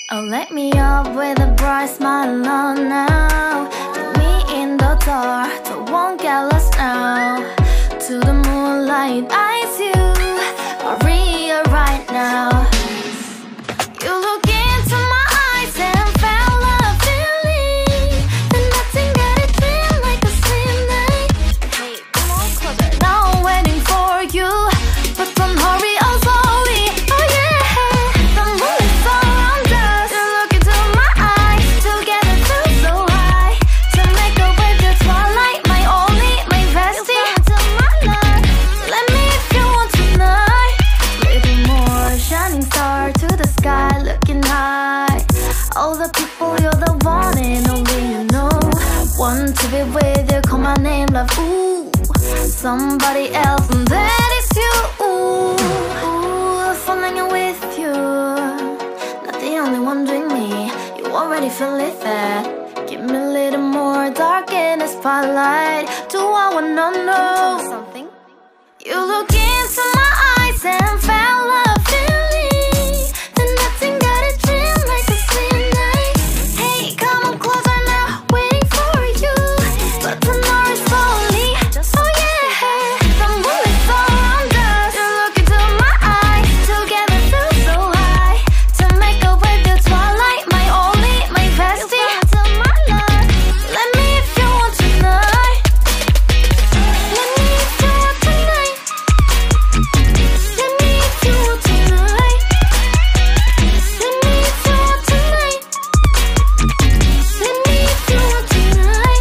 Oh, let me up with a bright smile on now. Put me in the dark, don't won't get lost now. To the moonlight, eyes you are real right now. You look into my eyes and felt a feeling that nothing got a dream like a slim night. Hey, come on closer. Now I'm waiting for you, but don't hurry, oh slowly. Oh yeah, the moon is around us. You look into my eyes, together feel so high. To make a way the twilight, my only, my bestie. Into my life, let me if you want tonight. Little more shining star to the sky, looking high. All the people, you're the one and only you know. Want to be with you, call my name, love, ooh. Somebody else, and that is you, ooh. Ooh, falling in with you. Not the only one doing me, you already feel it there. Give me a little more dark in the spotlight. Do I wanna know something? You look into my eyes and felt a feeling that nothing got a dream like a slim night. Hey, come on closer now, waiting for you, but tonight is slowly. Oh yeah, the moon is around us. You look into my eyes, together feel so high. To make a way the twilight, my only, my bestie. Into my life, let me if you want tonight. Let me if you want tonight. Let me if you want tonight. Let me if you want tonight. Let me if you want tonight.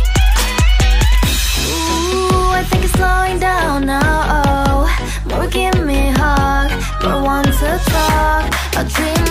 Ooh, I think it's slowing down now. Oh, more give me a hug, more want to talk. A dream